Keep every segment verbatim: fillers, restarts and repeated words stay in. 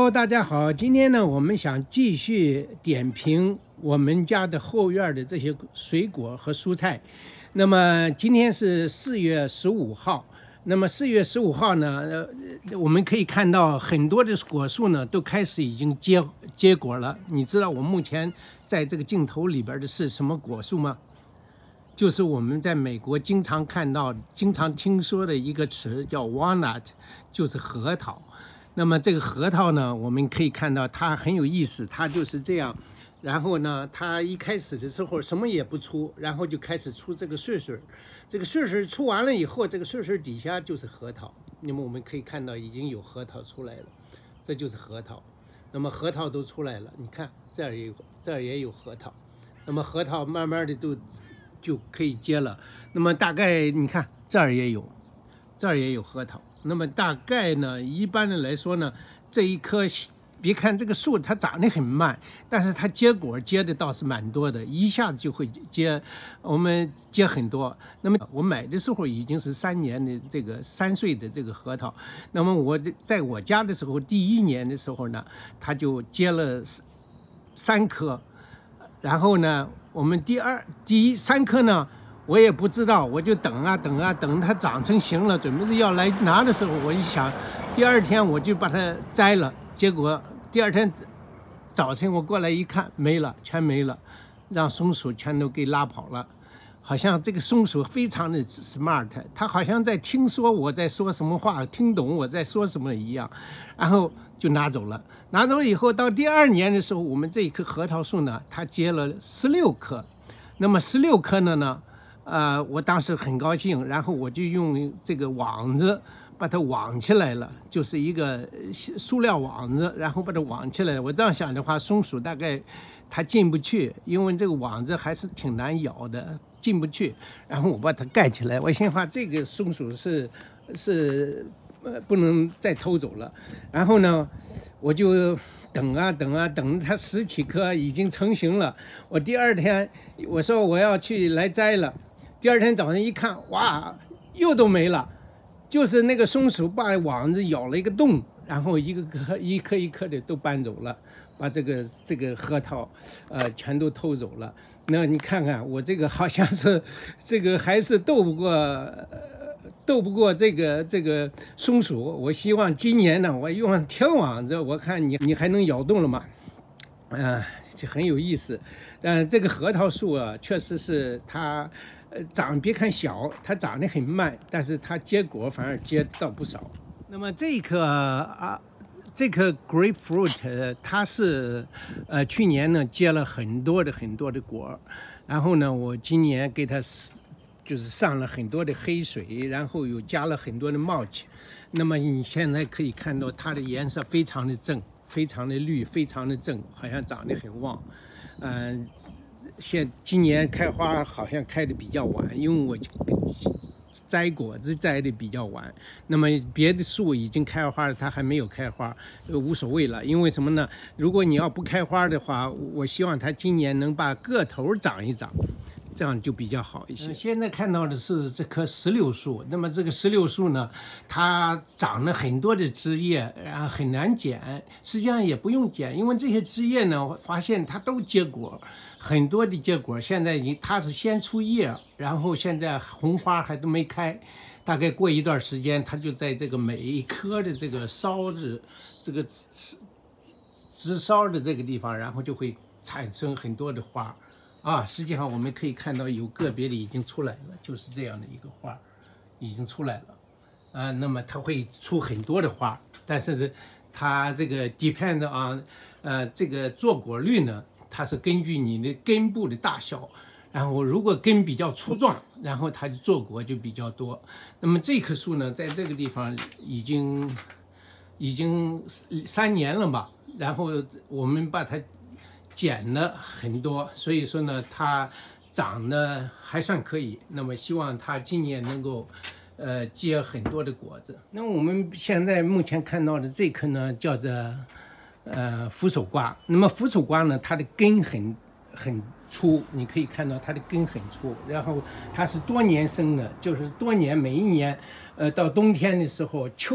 Hello， 大家好。今天呢，我们想继续点评我们家的后院的这些水果和蔬菜。那么今天是四月十五号。那么四月十五号呢，呃，我们可以看到很多的果树呢都开始已经结结果了。你知道我目前在这个镜头里边的是什么果树吗？就是我们在美国经常看到、经常听说的一个词叫 walnut， 就是核桃。那么这个核桃呢，我们可以看到它很有意思，它就是这样。然后呢，它一开始的时候什么也不出，然后就开始出这个穗穗。这个穗穗出完了以后，这个穗穗底下就是核桃。那么我们可以看到已经有核桃出来了，这就是核桃。那么核桃都出来了，你看这儿也有，这儿也有核桃。那么核桃慢慢的都就可以结了。那么大概你看这儿也有，这儿也有核桃。那么大概呢，一般的来说呢，这一棵别看这个树它长得很慢，但是它结果结的倒是蛮多的，一下子就会结，我们结很多。那么我买的时候已经是三年的这个三岁的这个核桃，那么我在我家的时候，第一年的时候呢，它就结了三颗，然后呢，我们第二第一三颗呢，我也不知道，我就等啊等啊，等它长成型了，准备要来拿的时候，我就想，第二天我就把它摘了。结果第二天早晨我过来一看，没了，全没了，让松鼠全都给拉跑了。好像这个松鼠非常的 smart， 它好像在听说我在说什么话，听懂我在说什么一样，然后就拿走了。拿走了以后，到第二年的时候，我们这一棵核桃树呢，它结了十六颗。那么十六颗呢呢，呃，我当时很高兴，然后我就用这个网子把它网起来了，就是一个塑料网子，然后把它网起来了。我这样想的话，松鼠大概它进不去，因为这个网子还是挺难咬的，进不去。然后我把它盖起来，我心话这个松鼠是是呃不能再偷走了。然后呢，我就等啊等啊等，它十几颗已经成型了。我第二天我说我要去来摘了，第二天早上一看，哇，又都没了。就是那个松鼠把网子咬了一个洞，然后一个颗一颗一颗的都搬走了，把这个这个核桃，呃，全都偷走了。那你看看我这个好像是这个还是斗不过，呃、斗不过这个这个松鼠。我希望今年呢，我用铁网子，我看你你还能咬动了吗？嗯、呃，这很有意思。但、呃、这个核桃树啊，确实是它。呃，长别看小，它长得很慢，但是它结果反而结到不少。那么这棵啊，这棵 grapefruit 它是呃去年呢结了很多的很多的果，然后呢我今年给它就是上了很多的黑水，然后又加了很多的 mulch。那么你现在可以看到它的颜色非常的正，非常的绿，非常的正，好像长得很旺，嗯、呃。现今年开花好像开的比较晚，因为我摘果子摘的比较晚。那么别的树已经开花了，它还没有开花，无所谓了。因为什么呢？如果你要不开花的话，我希望它今年能把个头长一长，这样就比较好一些。现在看到的是这棵石榴树，那么这个石榴树呢，它长了很多的枝叶，然后很难剪。实际上也不用剪，因为这些枝叶呢，我发现它都结果。很多的结果，现在你它是先出叶，然后现在红花还都没开，大概过一段时间，它就在这个每一棵的这个梢子、这个枝枝梢的这个地方，然后就会产生很多的花，啊，实际上我们可以看到有个别的已经出来了，就是这样的一个花，已经出来了，啊，那么它会出很多的花，但是它这个 depend on， 呃，这个坐果率呢。它是根据你的根部的大小，然后如果根比较粗壮，然后它的坐果就比较多。那么这棵树呢，在这个地方已经已经三年了吧，然后我们把它剪了很多，所以说呢，它长得还算可以。那么希望它今年能够呃结很多的果子。那我们现在目前看到的这棵呢，叫做。呃，扶手瓜。那么扶手瓜呢，它的根很很粗，你可以看到它的根很粗，然后它是多年生的，就是多年每一年，呃，到冬天的时候，秋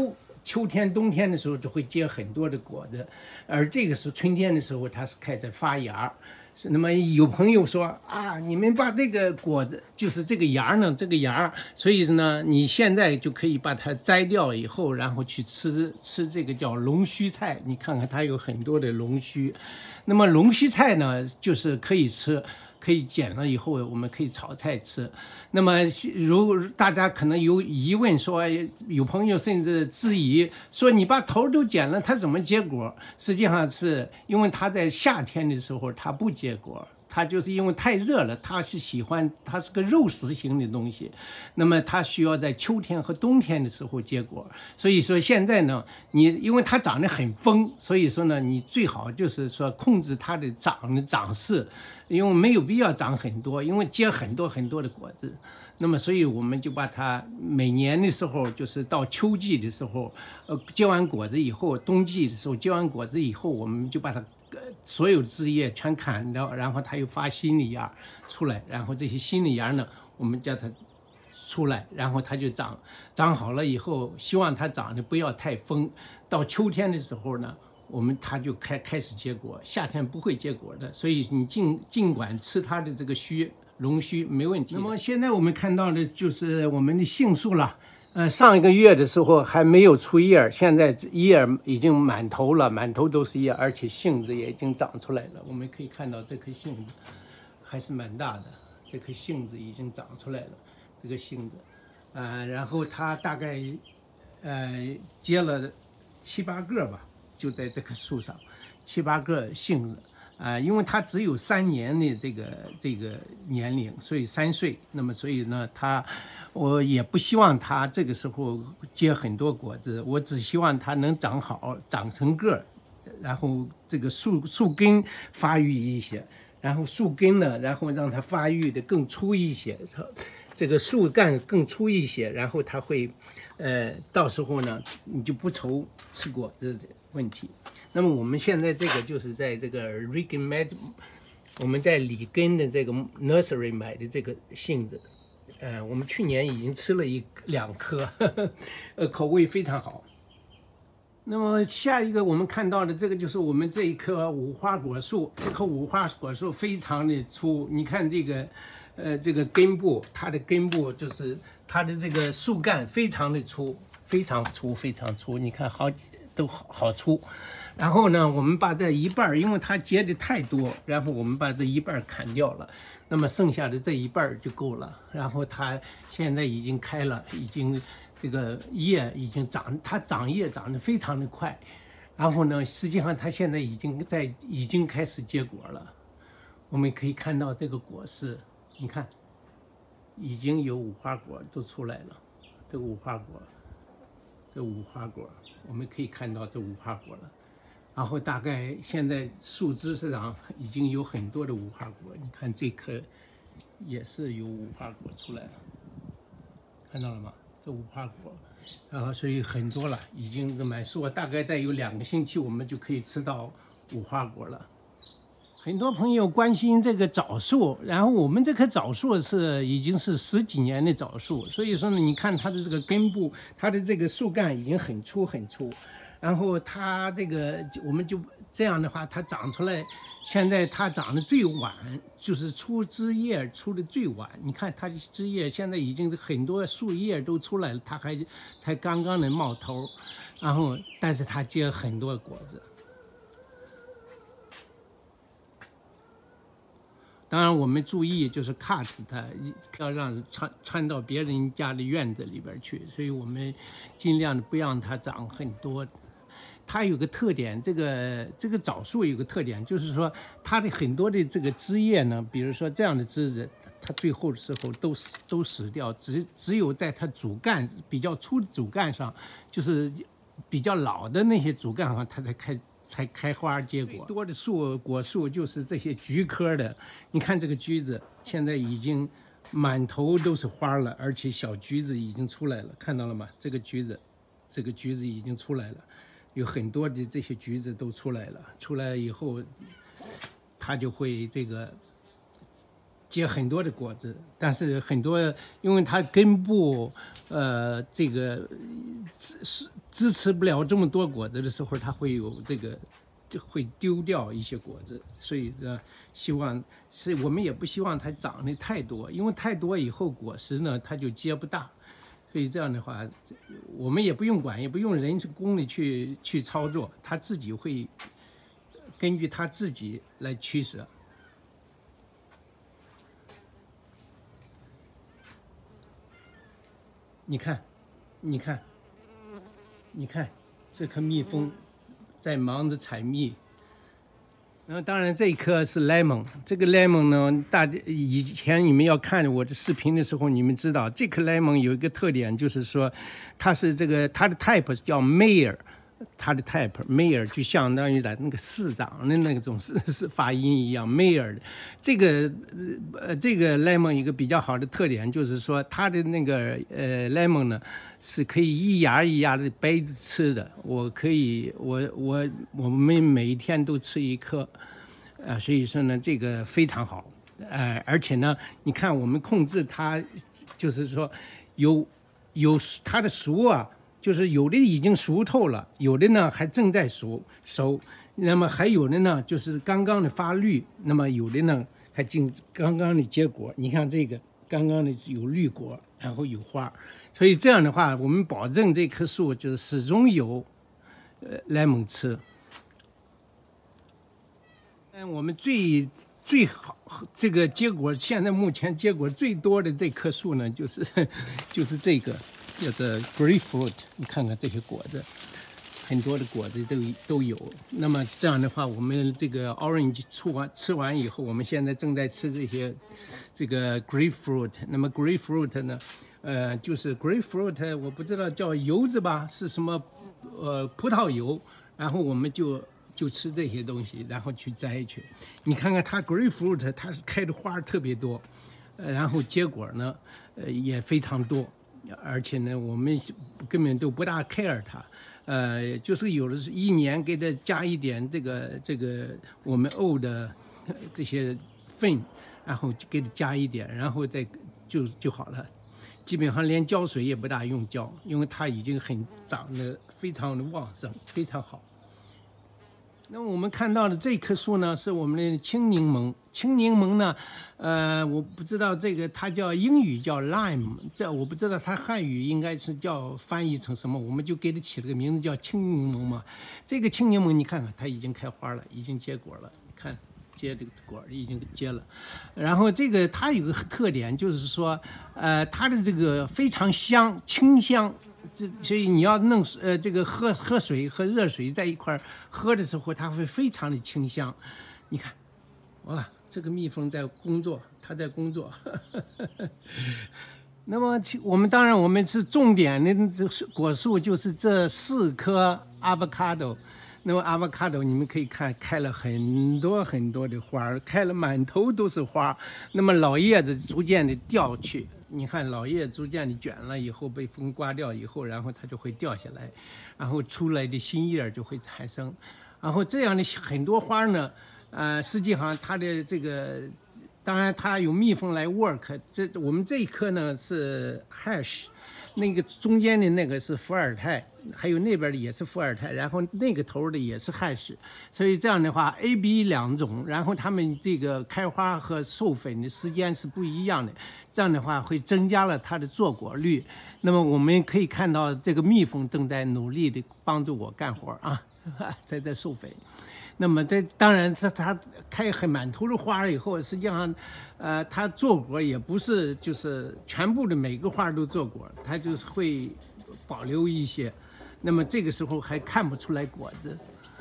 秋天、冬天的时候就会结很多的果子，而这个是春天的时候，它是开始发芽。是，那么有朋友说啊，你们把这个果子，就是这个芽呢，这个芽，所以呢，你现在就可以把它摘掉以后，然后去吃吃这个叫龙须菜。你看看它有很多的龙须，那么龙须菜呢，就是可以吃。可以剪了以后，我们可以炒菜吃。那么，如大家可能有疑问说，有朋友甚至质疑说，你把头都剪了，它怎么结果？实际上是因为它在夏天的时候它不结果，它就是因为太热了，它是喜欢，它是个肉食型的东西，那么它需要在秋天和冬天的时候结果。所以说现在呢，你因为它长得很丰，所以说呢，你最好就是说控制它的长的长势。因为没有必要长很多，因为结很多很多的果子，那么所以我们就把它每年的时候，就是到秋季的时候，呃，结完果子以后，冬季的时候结完果子以后，我们就把它呃所有枝叶全砍掉，然后它又发新的芽出来，然后这些新的芽呢，我们叫它出来，然后它就长长好了以后，希望它长得不要太丰，到秋天的时候呢。我们它就开开始结果，夏天不会结果的，所以你尽尽管吃它的这个须龙须没问题。那么现在我们看到的就是我们的杏树了，呃，上一个月的时候还没有出叶，现在叶已经满头了，满头都是叶，而且杏子也已经长出来了。我们可以看到这颗杏子还是蛮大的，这颗杏子已经长出来了，这个杏子，呃，然后它大概呃结了七八个吧。就在这棵树上，七八个杏子，啊、呃，因为它只有三年的这个这个年龄，所以三岁。那么所以呢，它我也不希望它这个时候结很多果子，我只希望它能长好，长成个儿，然后这个树树根发育一些，然后树根呢，然后让它发育的更粗一些，这个树干更粗一些，然后它会，呃，到时候呢，你就不愁吃果子的问题。那么我们现在这个就是在这个 Regan Med， 我们在里根的这个 nursery 买的这个杏子，呃，我们去年已经吃了一两颗，呵呵呃，口味非常好。那么下一个我们看到的这个就是我们这一棵无花果树，这棵无花果树非常的粗，你看这个，呃，这个根部，它的根部就是它的这个树干非常的粗，非常粗，非常粗，你看好都好好粗。然后呢，我们把这一半，因为它结的太多，然后我们把这一半砍掉了，那么剩下的这一半就够了。然后它现在已经开了，已经这个叶已经长，它长叶长得非常的快。然后呢，实际上它现在已经在已经开始结果了。我们可以看到这个果实，你看，已经有无花果都出来了。这个无花果，这无花果，我们可以看到这无花果了。然后大概现在树枝上已经有很多的无花果，你看这棵也是有无花果出来了，看到了吗？这无花果，然后所以很多了，已经满树，大概再有两个星期，我们就可以吃到无花果了。很多朋友关心这个枣树，然后我们这棵枣树是已经是十几年的枣树，所以说呢，你看它的这个根部，它的这个树干已经很粗很粗。然后它这个，我们就这样的话，它长出来，现在它长得最晚，就是出枝叶出的最晚。你看它的枝叶现在已经很多树叶都出来了，它还才刚刚的冒头，然后但是它结很多果子。当然我们注意就是 cut 它，要让穿穿到别人家的院子里边去，所以我们尽量的不让它长很多。它有个特点，这个这个枣树有个特点，就是说它的很多的这个枝叶呢，比如说这样的枝子，它最后的时候都死都死掉，只只有在它主干比较粗的主干上，就是比较老的那些主干上，它才开才开花结果。最多的树果树就是这些菊科的，你看这个橘子现在已经满头都是花了，而且小橘子已经出来了，看到了吗？这个橘子，这个橘子已经出来了。有很多的这些橘子都出来了，出来以后，它就会这个结很多的果子，但是很多因为它根部，呃，这个是支持不了这么多果子的时候，它会有这个就会丢掉一些果子，所以呢，希望是我们也不希望它长得太多，因为太多以后果实呢它就结不大，所以这样的话，我们也不用管，也不用人工的去去操作，它自己会根据它自己来取舍。你看，你看，你看，这颗蜜蜂在忙着采蜜。然后，当然这一颗是 lemon， 这个 lemon 呢，大家以前你们要看我的视频的时候，你们知道这颗 lemon 有一个特点，就是说它是这个它的 type 叫 Mayer。它的 type Mayer 就相当于在那个市长的那种是是发音一样 Mayer 的这个呃这个 lemon 一个比较好的特点就是说它的那个呃 lemon 呢是可以一牙一牙的掰着吃的，我可以我我我们每一天都吃一颗，啊、呃，所以说呢这个非常好，呃，而且呢你看我们控制它，就是说有有它的熟啊。就是有的已经熟透了，有的呢还正在熟熟，那么还有的呢就是刚刚的发绿，那么有的呢还进刚刚的结果。你看这个刚刚的有绿果，然后有花，所以这样的话，我们保证这棵树就是始终有呃 lemon 吃。嗯，我们最最好这个结果，现在目前结果最多的这棵树呢，就是就是这个。叫做 grapefruit， 你看看这些果子，很多的果子都都有。那么这样的话，我们这个 orange 吃完吃完以后，我们现在正在吃这些这个 grapefruit。那么 grapefruit 呢，呃，就是 grapefruit， 我不知道叫油子吧，是什么呃葡萄油，然后我们就就吃这些东西，然后去摘去。你看看它 grapefruit， 它是开的花特别多，呃，然后结果呢，呃，也非常多。而且呢，我们根本都不大 care 它，呃，就是有的是一年给它加一点这个这个我们沤的这些粪，然后给它加一点，然后再就就好了。基本上连浇水也不大用浇，因为它已经很长得非常的旺盛，非常好。那么我们看到的这棵树呢，是我们的青柠檬。青柠檬呢，呃，我不知道这个它叫英语叫 lime， 这我不知道它汉语应该是叫翻译成什么，我们就给它起了个名字叫青柠檬嘛。这个青柠檬你看看，它已经开花了，已经结果了，看结这个果已经结了。然后这个它有个特点，就是说，呃，它的这个非常香，清香。这所以你要弄呃这个喝喝水和热水在一块喝的时候，它会非常的清香。你看，哇，这个蜜蜂在工作，它在工作。那么我们当然我们是重点的这果树就是这四棵 avocado。那么 avocado 你们可以看开了很多很多的花，开了满头都是花。那么老叶子逐渐的掉去。你看老叶逐渐的卷了以后，被风刮掉以后，然后它就会掉下来，然后出来的新叶就会产生。然后这样的很多花呢，呃，实际上它的这个，当然它有蜜蜂来 work。这我们这一棵呢是 hash， 那个中间的那个是伏尔泰，还有那边的也是伏尔泰，然后那个头的也是 hash。所以这样的话 A B 两种，然后它们这个开花和授粉的时间是不一样的。这样的话会增加了它的坐果率。那么我们可以看到，这个蜜蜂正在努力的帮助我干活啊，在这授粉。那么这当然，它它开很满头的花以后，实际上，呃，它坐果也不是就是全部的每个花都坐果，它就是会保留一些。那么这个时候还看不出来果子。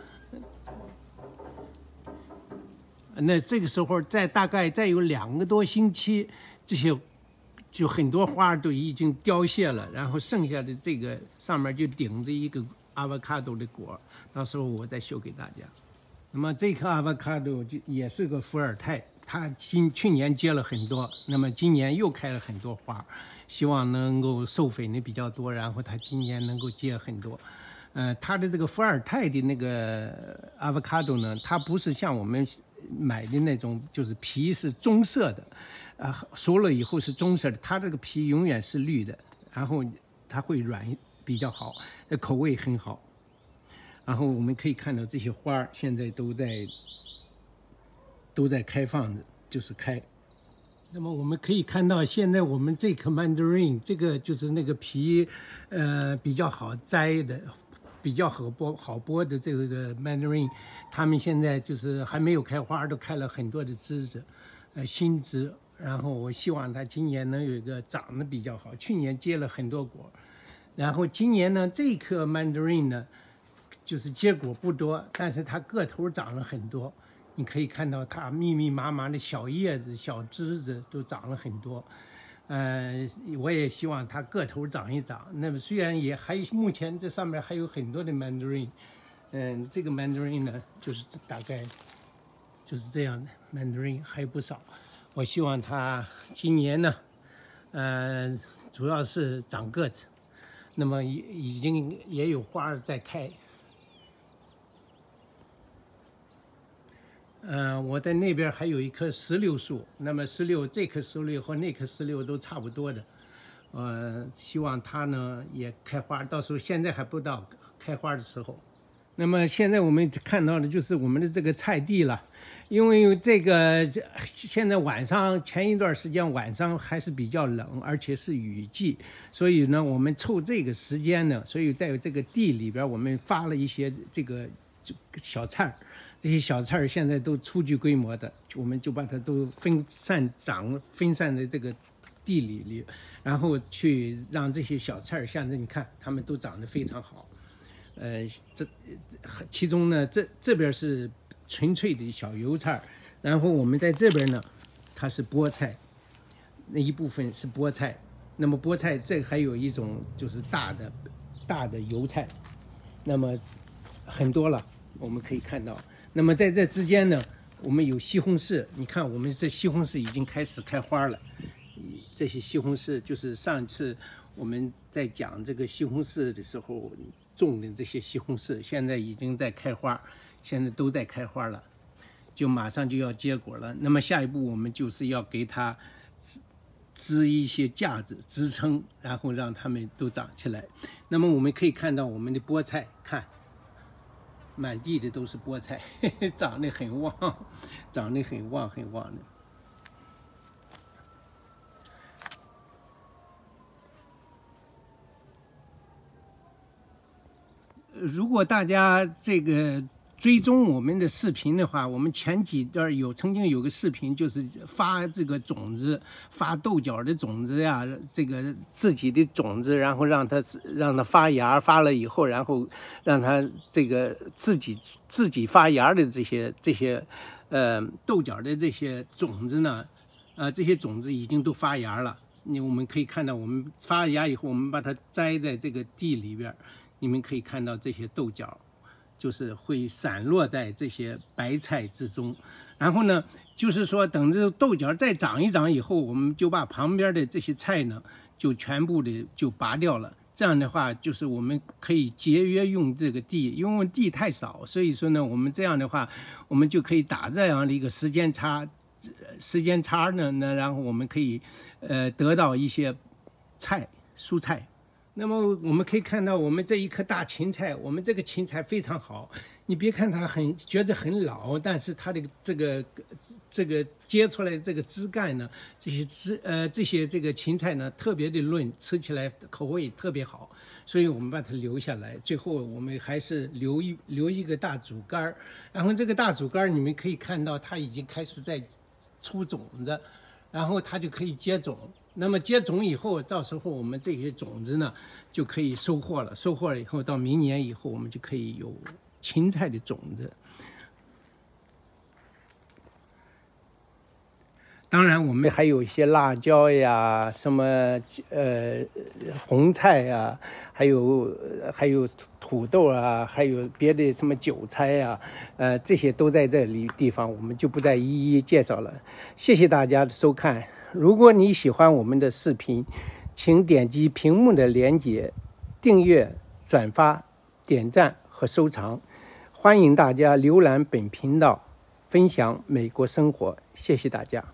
那这个时候再大概再有两个多星期，这些就很多花都已经凋谢了，然后剩下的这个上面就顶着一个 avocado 的果，到时候我再秀给大家。那么这棵 avocado 就也是个伏尔泰，它今去年结了很多，那么今年又开了很多花，希望能够授粉的比较多，然后它今年能够结很多。呃，它的这个伏尔泰的那个 avocado 呢，它不是像我们买的那种，就是皮是棕色的，啊，熟了以后是棕色的，它这个皮永远是绿的，然后它会软比较好。 口味很好。然后我们可以看到这些花现在都在都在开放着，就是开。那么我们可以看到，现在我们这颗 mandarin， 这个就是那个皮，呃，比较好摘的，比较好剥好剥的这个 mandarin， 它们现在就是还没有开花，都开了很多的枝子，呃，新枝。然后我希望它今年能有一个长得比较好。去年结了很多果，然后今年呢，这颗 mandarin 呢，就是结果不多，但是它个头长了很多。你可以看到它密密麻麻的小叶子、小枝子都长了很多。呃，我也希望它个头长一长。那么虽然也还目前这上面还有很多的 mandarin， 嗯，这个 mandarin 呢，就是大概就是这样的 mandarin 还有不少。我希望它今年呢，呃，主要是长个子，那么已已经也有花在开。嗯、呃，我在那边还有一棵石榴树，那么石榴这棵石榴和那棵石榴都差不多的，呃，希望它呢也开花，到时候现在还不到开花的时候。那么现在我们看到的就是我们的这个菜地了，因为这个现在晚上前一段时间晚上还是比较冷，而且是雨季，所以呢我们凑这个时间呢，所以在这个地里边我们发了一些这个小菜，这些小菜现在都初具规模的，我们就把它都分散长分散在这个地里里，然后去让这些小菜现在你看它们都长得非常好。呃，这其中呢，这这边是纯粹的小油菜，然后我们在这边呢，它是菠菜，那一部分是菠菜。那么菠菜这还有一种就是大的大的油菜，那么很多了，我们可以看到。那么在这之间呢，我们有西红柿，你看我们这西红柿已经开始开花了。这些西红柿就是上次我们在讲这个西红柿的时候种的这些西红柿，现在已经在开花，现在都在开花了，就马上就要结果了。那么下一步我们就是要给它支一些架子支撑，然后让它们都长起来。那么我们可以看到我们的菠菜，看满地的都是菠菜，呵呵，长得很旺，长得很旺很旺的。如果大家这个追踪我们的视频的话，我们前几段有曾经有个视频，就是发这个种子，发豆角的种子呀，这个自己的种子，然后让它让它发芽，发了以后，然后让它这个自己自己发芽的这些这些呃豆角的这些种子呢，呃这些种子已经都发芽了。你我们可以看到，我们发芽以后，我们把它栽在这个地里边。你们可以看到这些豆角，就是会散落在这些白菜之中。然后呢，就是说等这豆角再长一长以后，我们就把旁边的这些菜呢，就全部的就拔掉了。这样的话，就是我们可以节约用这个地，因为地太少，所以说呢，我们这样的话，我们就可以打这样的一个时间差，时间差呢，那然后我们可以呃得到一些菜蔬菜。那么我们可以看到，我们这一颗大芹菜，我们这个芹菜非常好。你别看它很觉得很老，但是它的这个这个结出来的这个枝干呢，这些枝呃这些这个芹菜呢特别的嫩，吃起来口味特别好，所以我们把它留下来。最后我们还是留一留一个大主干，然后这个大主干你们可以看到它已经开始在出种子，然后它就可以接种。那么接种以后，到时候我们这些种子呢就可以收获了。收获了以后，到明年以后，我们就可以有芹菜的种子。当然，我们还有一些辣椒呀，什么呃红菜呀，还有还有土豆啊，还有别的什么韭菜呀，呃，这些都在这里地方，我们就不再一一介绍了。谢谢大家的收看。如果你喜欢我们的视频，请点击屏幕的连结，订阅、转发、点赞和收藏。欢迎大家浏览本频道，分享美国生活。谢谢大家。